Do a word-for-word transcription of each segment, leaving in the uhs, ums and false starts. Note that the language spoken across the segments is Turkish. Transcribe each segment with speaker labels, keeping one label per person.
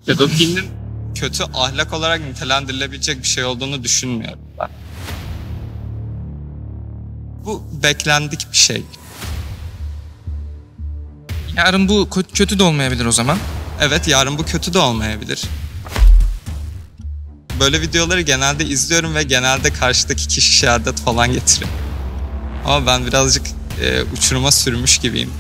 Speaker 1: Pedofilinin kötü ahlak olarak nitelendirilebilecek bir şey olduğunu düşünmüyorum ben. Bu beklendik bir şey.
Speaker 2: Yarın bu kötü de olmayabilir o zaman.
Speaker 1: Evet, yarın bu kötü de olmayabilir. Böyle videoları genelde izliyorum ve genelde karşıdaki kişi şehadet falan getiriyor. Ama ben birazcık e, uçuruma sürmüş gibiyim.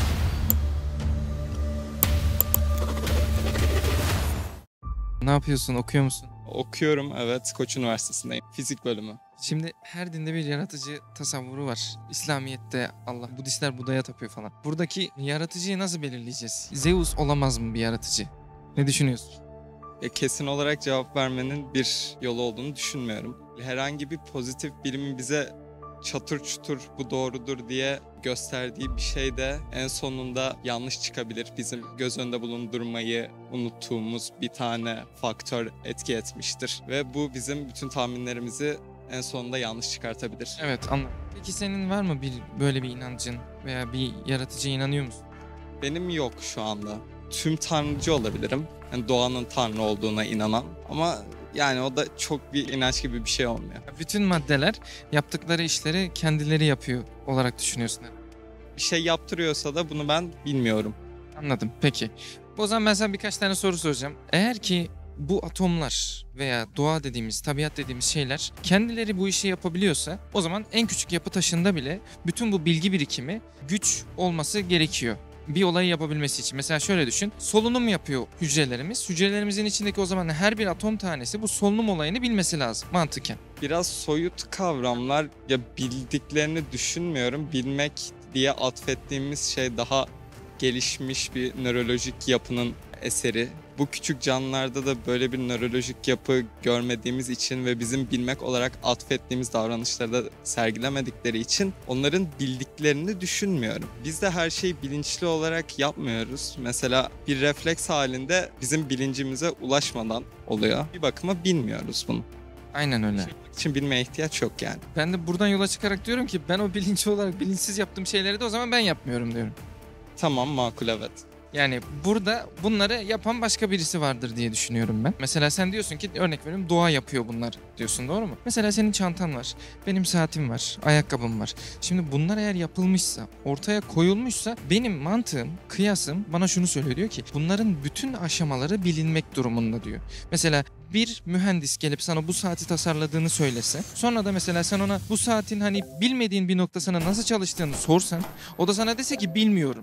Speaker 2: Ne yapıyorsun? Okuyor musun?
Speaker 1: Okuyorum, evet. Koç Üniversitesi'ndeyim. Fizik bölümü.
Speaker 2: Şimdi her dinde bir yaratıcı tasavvuru var. İslamiyet'te Allah, Budistler Buda'ya tapıyor falan. Buradaki yaratıcıyı nasıl belirleyeceğiz? Zeus olamaz mı bir yaratıcı? Ne düşünüyorsun?
Speaker 1: E, kesin olarak cevap vermenin bir yolu olduğunu düşünmüyorum. Herhangi bir pozitif bilimin bize çatır çutur bu doğrudur diye gösterdiği bir şey de en sonunda yanlış çıkabilir. Bizim göz önünde bulundurmayı unuttuğumuz bir tane faktör etki etmiştir. Ve bu bizim bütün tahminlerimizi en sonunda yanlış çıkartabilir.
Speaker 2: Evet, anladım. Peki senin var mı bir böyle bir inancın veya bir yaratıcıya inanıyor musun?
Speaker 1: Benim yok şu anda. Tüm tanrıcı olabilirim. Yani doğanın tanrı olduğuna inanan ama yani o da çok bir inanç gibi bir şey olmuyor.
Speaker 2: Bütün maddeler yaptıkları işleri kendileri yapıyor olarak düşünüyorsun.
Speaker 1: Bir şey yaptırıyorsa da bunu ben bilmiyorum.
Speaker 2: Anladım. Peki. O zaman ben sana birkaç tane soru soracağım. Eğer ki bu atomlar veya doğa dediğimiz, tabiat dediğimiz şeyler kendileri bu işi yapabiliyorsa o zaman en küçük yapı taşında bile bütün bu bilgi birikimi, güç olması gerekiyor. Bir olayı yapabilmesi için. Mesela şöyle düşün. Solunum yapıyor hücrelerimiz. Hücrelerimizin içindeki o zaman her bir atom tanesi bu solunum olayını bilmesi lazım mantıken.
Speaker 1: Biraz soyut kavramlar, ya bildiklerini düşünmüyorum. Bilmek diye atfettiğimiz şey daha gelişmiş bir nörolojik yapının eseri. Bu küçük canlılarda da böyle bir nörolojik yapı görmediğimiz için ve bizim bilmek olarak atfettiğimiz davranışları da sergilemedikleri için onların bildiklerini düşünmüyorum. Biz de her şeyi bilinçli olarak yapmıyoruz. Mesela bir refleks halinde bizim bilincimize ulaşmadan oluyor. Bir bakıma bilmiyoruz bunu.
Speaker 2: Aynen öyle.
Speaker 1: için bilmeye ihtiyaç yok yani.
Speaker 2: Ben de buradan yola çıkarak diyorum ki ben o bilinçli olarak bilinçsiz yaptığım şeyleri de o zaman ben yapmıyorum diyorum.
Speaker 1: Tamam, makul, evet.
Speaker 2: Yani burada bunları yapan başka birisi vardır diye düşünüyorum ben. Mesela sen diyorsun ki örnek veriyorum doğa yapıyor bunlar diyorsun, doğru mu? Mesela senin çantan var, benim saatim var, ayakkabım var. Şimdi bunlar eğer yapılmışsa, ortaya koyulmuşsa benim mantığım, kıyasım bana şunu söylüyor, diyor ki bunların bütün aşamaları bilinmek durumunda diyor. Mesela bir mühendis gelip sana bu saati tasarladığını söylese, sonra da mesela sen ona bu saatin hani bilmediğin bir noktasına nasıl çalıştığını sorsan, o da sana dese ki bilmiyorum.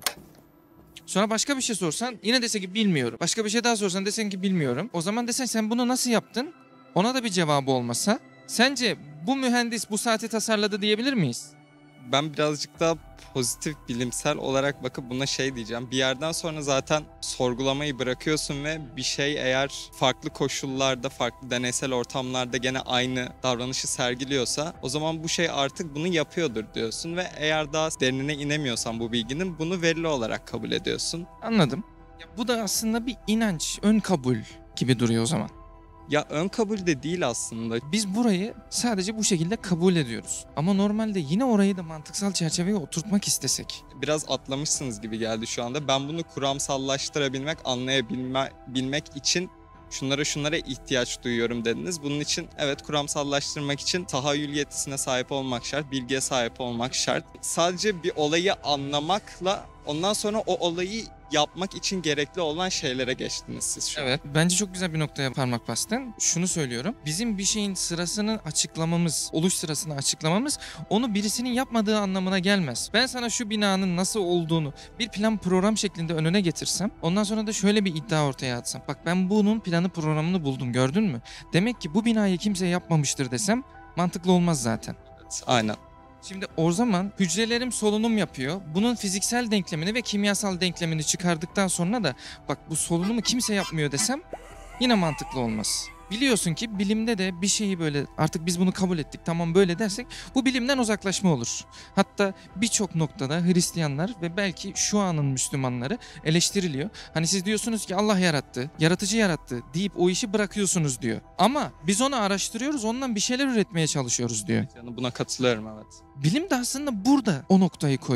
Speaker 2: Sonra başka bir şey sorsan yine dese ki bilmiyorum. Başka bir şey daha sorsan desen ki bilmiyorum. O zaman desen sen bunu nasıl yaptın? Ona da bir cevabı olmasa sence bu mühendis bu saati tasarladı diyebilir miyiz?
Speaker 1: Ben birazcık daha pozitif bilimsel olarak bakıp buna şey diyeceğim. Bir yerden sonra zaten sorgulamayı bırakıyorsun ve bir şey eğer farklı koşullarda, farklı deneysel ortamlarda gene aynı davranışı sergiliyorsa o zaman bu şey artık bunu yapıyordur diyorsun ve eğer daha derinine inemiyorsan bu bilginin bunu verili olarak kabul ediyorsun.
Speaker 2: Anladım. Ya bu da aslında bir inanç, ön kabul gibi duruyor o zaman.
Speaker 1: Ya ön kabul de değil aslında.
Speaker 2: Biz burayı sadece bu şekilde kabul ediyoruz. Ama normalde yine orayı da mantıksal çerçeveye oturtmak istesek.
Speaker 1: Biraz atlamışsınız gibi geldi şu anda. Ben bunu kuramsallaştırabilmek, anlayabilmek için şunlara şunlara ihtiyaç duyuyorum dediniz. Bunun için evet, kuramsallaştırmak için tahayyül yetisine sahip olmak şart, bilgiye sahip olmak şart. Sadece bir olayı anlamakla ondan sonra o olayı yapmak için gerekli olan şeylere geçtiniz siz şu an.
Speaker 2: Evet, bence çok güzel bir noktaya parmak bastın. Şunu söylüyorum. Bizim bir şeyin sırasını açıklamamız, oluş sırasını açıklamamız onu birisinin yapmadığı anlamına gelmez. Ben sana şu binanın nasıl olduğunu bir plan program şeklinde önüne getirsem, ondan sonra da şöyle bir iddia ortaya atsam. Bak ben bunun planı programını buldum, gördün mü? Demek ki bu binayı kimse yapmamıştır desem mantıklı olmaz zaten.
Speaker 1: Evet, aynen.
Speaker 2: Şimdi o zaman hücrelerim solunum yapıyor. Bunun fiziksel denklemini ve kimyasal denklemini çıkardıktan sonra da bak bu solunumu kimse yapmıyor desem yine mantıklı olmaz. Biliyorsun ki bilimde de bir şeyi böyle artık biz bunu kabul ettik tamam böyle dersek bu bilimden uzaklaşma olur. Hatta birçok noktada Hristiyanlar ve belki şu anın Müslümanları eleştiriliyor. Hani siz diyorsunuz ki Allah yarattı, yaratıcı yarattı deyip o işi bırakıyorsunuz diyor. Ama biz onu araştırıyoruz, ondan bir şeyler üretmeye çalışıyoruz diyor.
Speaker 1: Yani buna katılıyorum, evet.
Speaker 2: Bilim de aslında burada o noktayı koyuyor.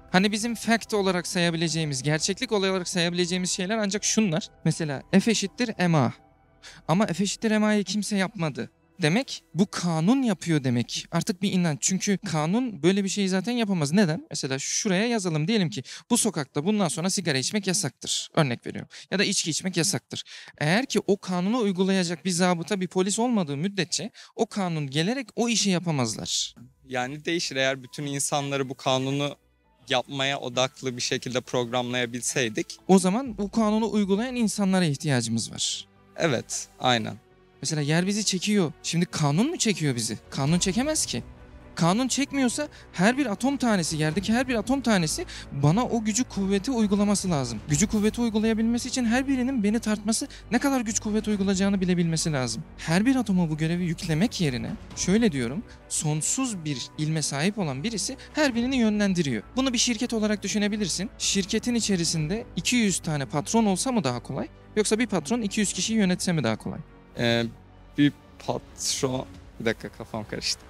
Speaker 2: Hani bizim fact olarak sayabileceğimiz, gerçeklik olarak sayabileceğimiz şeyler ancak şunlar. Mesela F eşittir M A. Ama F eşittir M A'yı kimse yapmadı. Demek bu kanun yapıyor demek. Artık bir inanç. Çünkü kanun böyle bir şeyi zaten yapamaz. Neden? Mesela şuraya yazalım. Diyelim ki bu sokakta bundan sonra sigara içmek yasaktır. Örnek veriyorum. Ya da içki içmek yasaktır. Eğer ki o kanunu uygulayacak bir zabıta, bir polis olmadığı müddetçe o kanun gelerek o işi yapamazlar.
Speaker 1: Yani değişir, eğer bütün insanları bu kanunu yapmaya odaklı bir şekilde programlayabilseydik.
Speaker 2: O zaman bu kanunu uygulayan insanlara ihtiyacımız var.
Speaker 1: Evet, aynen.
Speaker 2: Mesela yer bizi çekiyor. Şimdi kanun mu çekiyor bizi? Kanun çekemez ki. Kanun çekmiyorsa her bir atom tanesi, yerdeki her bir atom tanesi bana o gücü kuvveti uygulaması lazım. Gücü kuvveti uygulayabilmesi için her birinin beni tartması, ne kadar güç kuvvet uygulayacağını bilebilmesi lazım. Her bir atoma bu görevi yüklemek yerine şöyle diyorum, sonsuz bir ilme sahip olan birisi her birini yönlendiriyor. Bunu bir şirket olarak düşünebilirsin. Şirketin içerisinde iki yüz tane patron olsa mı daha kolay? Yoksa bir patron iki yüz kişiyi yönetse mi daha kolay?
Speaker 1: Ee, bir patron... Bir dakika, kafam karıştı.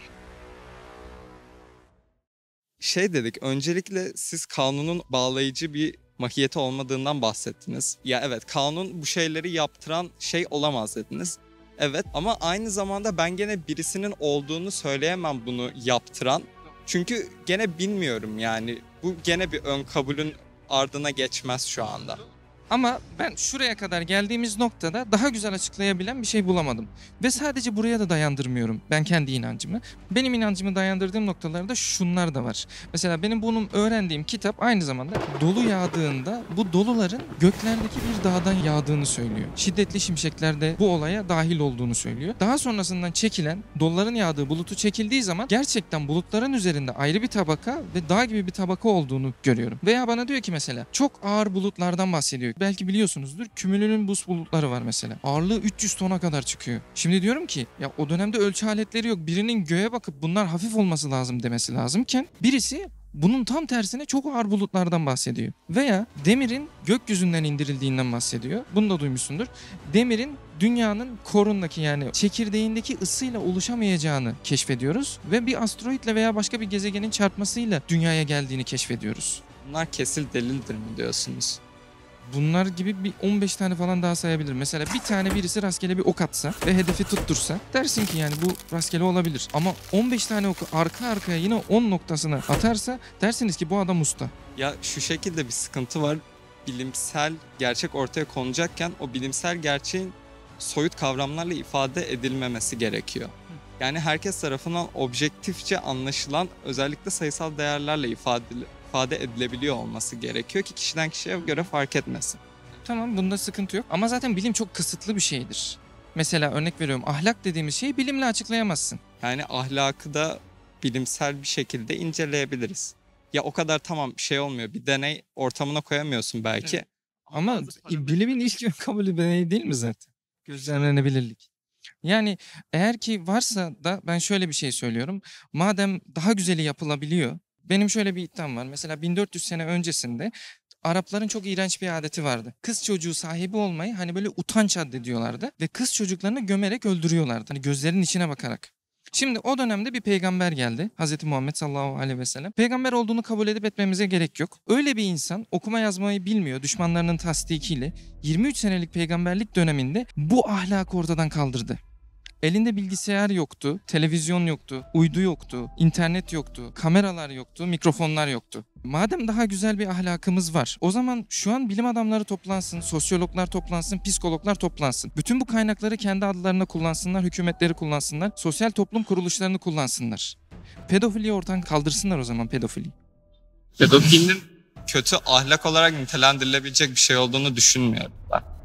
Speaker 1: Şey dedik, öncelikle siz kanunun bağlayıcı bir mahiyeti olmadığından bahsettiniz. Ya evet, kanun bu şeyleri yaptıran şey olamaz dediniz. Evet, ama aynı zamanda ben gene birisinin olduğunu söyleyemem bunu yaptıran. Çünkü gene bilmiyorum yani. Bu gene bir ön kabulün ardına geçmez şu anda.
Speaker 2: Ama ben şuraya kadar geldiğimiz noktada daha güzel açıklayabilen bir şey bulamadım. Ve sadece buraya da dayandırmıyorum ben kendi inancımı. Benim inancımı dayandırdığım noktalarda şunlar da var. Mesela benim bunun öğrendiğim kitap aynı zamanda dolu yağdığında bu doluların göklerdeki bir dağdan yağdığını söylüyor. Şiddetli şimşekler de bu olaya dahil olduğunu söylüyor. Daha sonrasından çekilen doluların yağdığı bulutu çekildiği zaman gerçekten bulutların üzerinde ayrı bir tabaka ve dağ gibi bir tabaka olduğunu görüyorum. Veya bana diyor ki mesela çok ağır bulutlardan bahsediyor. Belki biliyorsunuzdur, kümülünün bulutları var mesela. Ağırlığı üç yüz tona kadar çıkıyor. Şimdi diyorum ki ya o dönemde ölçü aletleri yok. Birinin göğe bakıp bunlar hafif olması lazım demesi lazımken birisi bunun tam tersine çok ağır bulutlardan bahsediyor. Veya demirin gökyüzünden indirildiğinden bahsediyor. Bunu da duymuşsundur. Demirin dünyanın korundaki yani çekirdeğindeki ısıyla oluşamayacağını keşfediyoruz. Ve bir asteroitle veya başka bir gezegenin çarpmasıyla dünyaya geldiğini keşfediyoruz.
Speaker 1: Bunlar kesil delildir mi diyorsunuz?
Speaker 2: Bunlar gibi bir on beş tane falan daha sayabilirim. Mesela bir tane birisi rastgele bir ok atsa ve hedefi tuttursa dersin ki yani bu rastgele olabilir. Ama on beş tane oku arka arkaya yine on noktasına atarsa dersiniz ki bu adam usta.
Speaker 1: Ya şu şekilde bir sıkıntı var. Bilimsel gerçek ortaya konacakken o bilimsel gerçeğin soyut kavramlarla ifade edilmemesi gerekiyor. Yani herkes tarafından objektifçe anlaşılan, özellikle sayısal değerlerle ifade ifade edilebiliyor olması gerekiyor ki kişiden kişiye göre fark etmesin.
Speaker 2: Tamam, bunda sıkıntı yok ama zaten bilim çok kısıtlı bir şeydir. Mesela örnek veriyorum, ahlak dediğimiz şeyi bilimle açıklayamazsın.
Speaker 1: Yani ahlakı da bilimsel bir şekilde inceleyebiliriz. Ya o kadar tamam şey olmuyor, bir deney ortamına koyamıyorsun belki.
Speaker 2: Evet. Ama bilimin ilk kabulü deney değil mi zaten? Gözlemlenebilirlik. Yani eğer ki varsa da ben şöyle bir şey söylüyorum. Madem daha güzeli yapılabiliyor. Benim şöyle bir iddiam var. Mesela bin dört yüz sene öncesinde Arapların çok iğrenç bir adeti vardı. Kız çocuğu sahibi olmayı hani böyle utanç addediyorlardı. Ve kız çocuklarını gömerek öldürüyorlardı. Hani gözlerinin içine bakarak. Şimdi o dönemde bir peygamber geldi. Hazreti Muhammed sallallahu aleyhi ve sellem. Peygamber olduğunu kabul edip etmemize gerek yok. Öyle bir insan okuma yazmayı bilmiyor düşmanlarının tasdikiyle yirmi üç senelik peygamberlik döneminde bu ahlakı ortadan kaldırdı. Elinde bilgisayar yoktu, televizyon yoktu, uydu yoktu, internet yoktu, kameralar yoktu, mikrofonlar yoktu. Madem daha güzel bir ahlakımız var, o zaman şu an bilim adamları toplansın, sosyologlar toplansın, psikologlar toplansın. Bütün bu kaynakları kendi adlarına kullansınlar, hükümetleri kullansınlar, sosyal toplum kuruluşlarını kullansınlar. Pedofiliyi ortadan kaldırsınlar o zaman, pedofili.
Speaker 1: Pedofilinin kötü ahlak olarak nitelendirilebilecek bir şey olduğunu düşünmüyorum ben.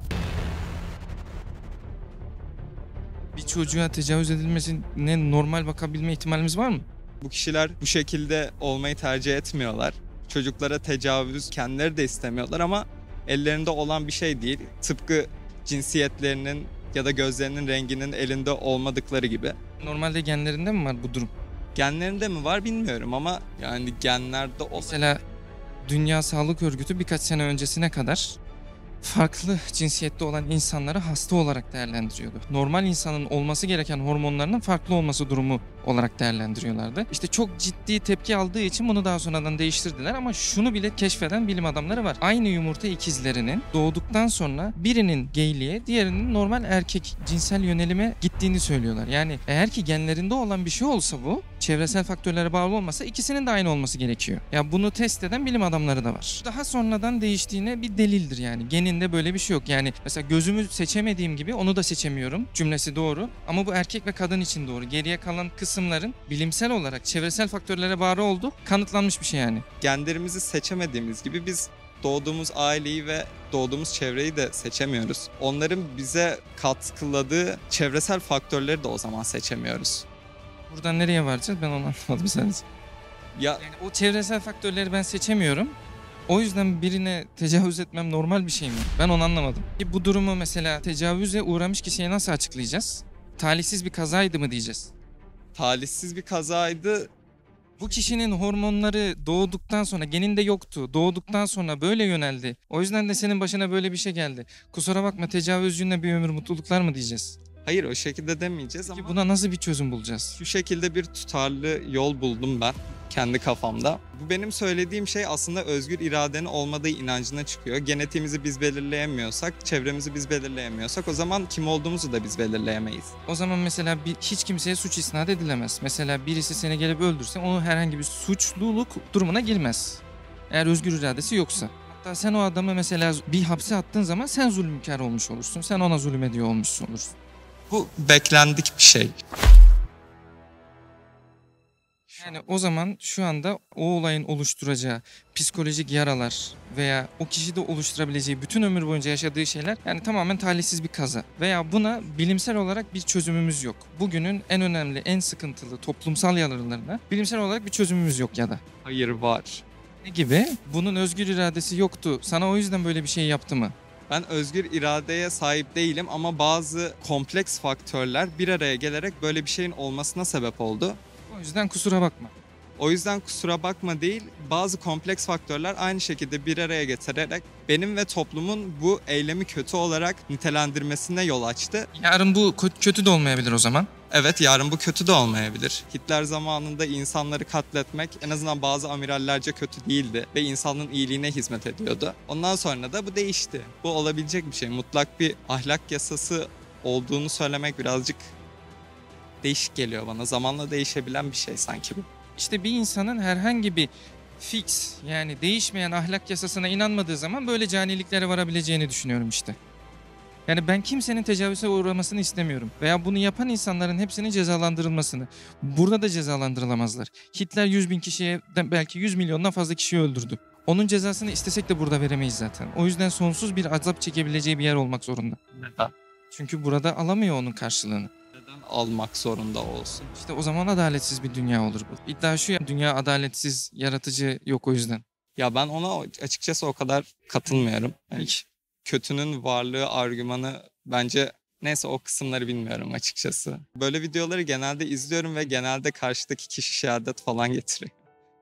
Speaker 2: Bir çocuğa tecavüz edilmesine normal bakabilme ihtimalimiz var mı?
Speaker 1: Bu kişiler bu şekilde olmayı tercih etmiyorlar. Çocuklara tecavüz kendileri de istemiyorlar ama ellerinde olan bir şey değil. Tıpkı cinsiyetlerinin ya da gözlerinin renginin elinde olmadıkları gibi.
Speaker 2: Normalde genlerinde mi var bu durum?
Speaker 1: Genlerinde mi var bilmiyorum ama yani genlerde o...
Speaker 2: Mesela Dünya Sağlık Örgütü birkaç sene öncesine kadar farklı cinsiyette olan insanları hasta olarak değerlendiriyordu. Normal insanın olması gereken hormonlarının farklı olması durumu olarak değerlendiriyorlardı. İşte çok ciddi tepki aldığı için bunu daha sonradan değiştirdiler ama şunu bile keşfeden bilim adamları var. Aynı yumurta ikizlerinin doğduktan sonra birinin gayliğe, diğerinin normal erkek cinsel yönelime gittiğini söylüyorlar. Yani eğer ki genlerinde olan bir şey olsa bu, çevresel faktörlere bağlı olmasa ikisinin de aynı olması gerekiyor. Ya bunu test eden bilim adamları da var. Daha sonradan değiştiğine bir delildir yani. Geninde böyle bir şey yok. Yani mesela gözümü seçemediğim gibi onu da seçemiyorum. Cümlesi doğru. Ama bu erkek ve kadın için doğru. Geriye kalan kısımların bilimsel olarak çevresel faktörlere bağlı olduğu kanıtlanmış bir şey yani.
Speaker 1: Genlerimizi seçemediğimiz gibi biz doğduğumuz aileyi ve doğduğumuz çevreyi de seçemiyoruz. Onların bize katkıladığı çevresel faktörleri de o zaman seçemiyoruz.
Speaker 2: Buradan nereye varacağız ben onu anlamadım sadece.
Speaker 1: Ya
Speaker 2: Yani o çevresel faktörleri ben seçemiyorum. O yüzden birine tecavüz etmem normal bir şey mi? Ben onu anlamadım. E bu durumu mesela tecavüze uğramış kişiye nasıl açıklayacağız? Talihsiz bir kazaydı mı diyeceğiz?
Speaker 1: talihsiz bir kazaydı.
Speaker 2: Bu kişinin hormonları doğduktan sonra geninde yoktu. Doğduktan sonra böyle yöneldi. O yüzden de senin başına böyle bir şey geldi. Kusura bakma tecavüzcünle bir ömür mutluluklar mı diyeceğiz?
Speaker 1: Hayır, o şekilde demeyeceğiz
Speaker 2: Peki
Speaker 1: ama
Speaker 2: buna nasıl bir çözüm bulacağız?
Speaker 1: şu şekilde bir tutarlı yol buldum ben kendi kafamda. Bu benim söylediğim şey aslında özgür iradenin olmadığı inancına çıkıyor. Genetiğimizi biz belirleyemiyorsak, çevremizi biz belirleyemiyorsak o zaman kim olduğumuzu da biz belirleyemeyiz.
Speaker 2: O zaman mesela bir, hiç kimseye suç isnat edilemez. Mesela birisi seni gelip öldürse onu herhangi bir suçluluk durumuna girmez. Eğer özgür iradesi yoksa. Hatta sen o adamı mesela bir hapse attığın zaman sen zulümkar olmuş olursun. Sen ona zulüm ediyor olmuşsun olursun.
Speaker 1: Bu beklendik bir şey.
Speaker 2: Yani o zaman şu anda o olayın oluşturacağı psikolojik yaralar veya o kişide oluşturabileceği bütün ömür boyunca yaşadığı şeyler yani tamamen talihsiz bir kaza. Veya buna bilimsel olarak bir çözümümüz yok. Bugünün en önemli, en sıkıntılı toplumsal yaralarına bilimsel olarak bir çözümümüz yok ya da.
Speaker 1: Hayır, var.
Speaker 2: Ne gibi? Bunun özgür iradesi yoktu. Sana o yüzden böyle bir şey yaptı mı?
Speaker 1: Ben özgür iradeye sahip değilim ama bazı kompleks faktörler bir araya gelerek böyle bir şeyin olmasına sebep oldu.
Speaker 2: O yüzden kusura bakma.
Speaker 1: O yüzden kusura bakma değil, bazı kompleks faktörler aynı şekilde bir araya getirerek benim ve toplumun bu eylemi kötü olarak nitelendirmesine yol açtı.
Speaker 2: Yarın bu kötü de olmayabilir o zaman.
Speaker 1: Evet, yarın bu kötü de olmayabilir. Hitler zamanında insanları katletmek en azından bazı amirallerce kötü değildi ve insanlığın iyiliğine hizmet ediyordu. Ondan sonra da bu değişti. Bu olabilecek bir şey. Mutlak bir ahlak yasası olduğunu söylemek birazcık değişik geliyor bana. Zamanla değişebilen bir şey sanki bu.
Speaker 2: İşte bir insanın herhangi bir fix yani değişmeyen ahlak yasasına inanmadığı zaman böyle caniliklere varabileceğini düşünüyorum işte. Yani ben kimsenin tecavüze uğramasını istemiyorum. Veya bunu yapan insanların hepsinin cezalandırılmasını. Burada da cezalandırılamazlar. Hitler yüz bin kişiye belki yüz milyondan fazla kişiyi öldürdü. Onun cezasını istesek de burada veremeyiz zaten. O yüzden sonsuz bir azap çekebileceği bir yer olmak zorunda.
Speaker 1: Neden?
Speaker 2: Çünkü burada alamıyor onun karşılığını.
Speaker 1: Neden almak zorunda olsun?
Speaker 2: İşte o zaman adaletsiz bir dünya olur bu. İddia şu ya, dünya adaletsiz, yaratıcı yok o yüzden.
Speaker 1: Ya ben ona açıkçası o kadar katılmıyorum. Yani kötünün varlığı argümanı bence neyse o kısımları bilmiyorum açıkçası. Böyle videoları genelde izliyorum ve genelde karşıdaki kişi şehadet falan getiriyor.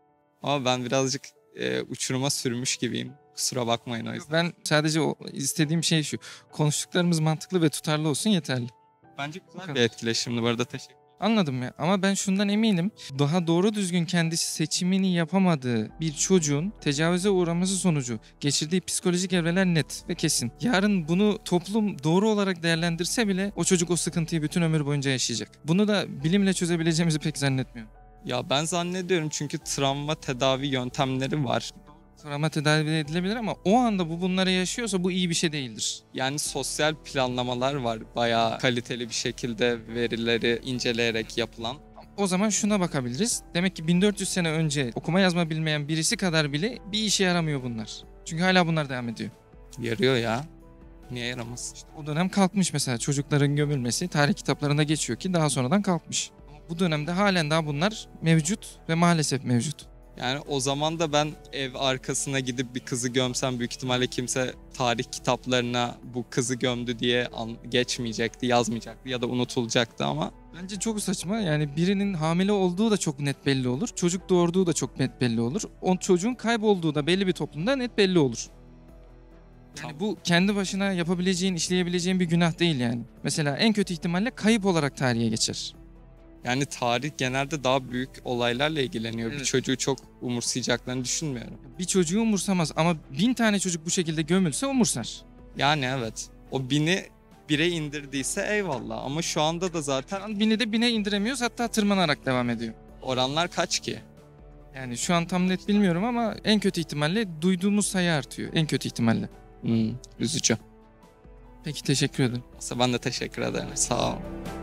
Speaker 1: Ama ben birazcık e, uçuruma sürmüş gibiyim. Kusura bakmayın o yüzden.
Speaker 2: Ben sadece o istediğim şey şu. Konuştuklarımız mantıklı ve tutarlı olsun yeterli.
Speaker 1: Bence güzel bir etkileşimdi bu arada, teşekkür ederim.
Speaker 2: Anladım ya ama ben şundan eminim. Daha doğru düzgün kendisi seçimini yapamadığı bir çocuğun tecavüze uğraması sonucu geçirdiği psikolojik evreler net ve kesin. Yarın bunu toplum doğru olarak değerlendirse bile o çocuk o sıkıntıyı bütün ömür boyunca yaşayacak. Bunu da bilimle çözebileceğimizi pek zannetmiyorum.
Speaker 1: Ya ben zannediyorum çünkü travma tedavi yöntemleri var.
Speaker 2: Travma tedavi edilebilir ama o anda bu bunları yaşıyorsa bu iyi bir şey değildir.
Speaker 1: Yani sosyal planlamalar var bayağı kaliteli bir şekilde verileri inceleyerek yapılan.
Speaker 2: O zaman şuna bakabiliriz. Demek ki bin dört yüz sene önce okuma yazma bilmeyen birisi kadar bile bir işe yaramıyor bunlar. Çünkü hala bunlar devam ediyor.
Speaker 1: Yarıyor ya. Niye yaramaz?
Speaker 2: İşte o dönem kalkmış mesela çocukların gömülmesi tarih kitaplarında geçiyor ki daha sonradan kalkmış. Ama bu dönemde halen daha bunlar mevcut ve maalesef mevcut.
Speaker 1: Yani o zaman da ben ev arkasına gidip bir kızı gömsem büyük ihtimalle kimse tarih kitaplarına bu kızı gömdü diye geçmeyecekti, yazmayacaktı ya da unutulacaktı ama.
Speaker 2: Bence çok saçma. Yani birinin hamile olduğu da çok net belli olur. Çocuk doğurduğu da çok net belli olur. O çocuğun kaybolduğu da belli bir toplumda net belli olur. Yani bu kendi başına yapabileceğin, işleyebileceğin bir günah değil yani. Mesela en kötü ihtimalle kayıp olarak tarihe geçer.
Speaker 1: Yani tarih genelde daha büyük olaylarla ilgileniyor.
Speaker 2: Evet.
Speaker 1: Bir çocuğu çok umursayacaklarını düşünmüyorum.
Speaker 2: Bir çocuğu umursamaz ama bin tane çocuk bu şekilde gömülse umursar.
Speaker 1: Yani evet. O bini bire indirdiyse eyvallah. Ama şu anda da zaten
Speaker 2: Şu an bini de bine indiremiyoruz, hatta tırmanarak devam ediyor.
Speaker 1: oranlar kaç ki?
Speaker 2: Yani şu an tam net bilmiyorum ama en kötü ihtimalle duyduğumuz sayı artıyor. En kötü ihtimalle.
Speaker 1: Hmm, üzücü.
Speaker 2: Peki, teşekkür ederim.
Speaker 1: Ben de teşekkür ederim. Sağ ol.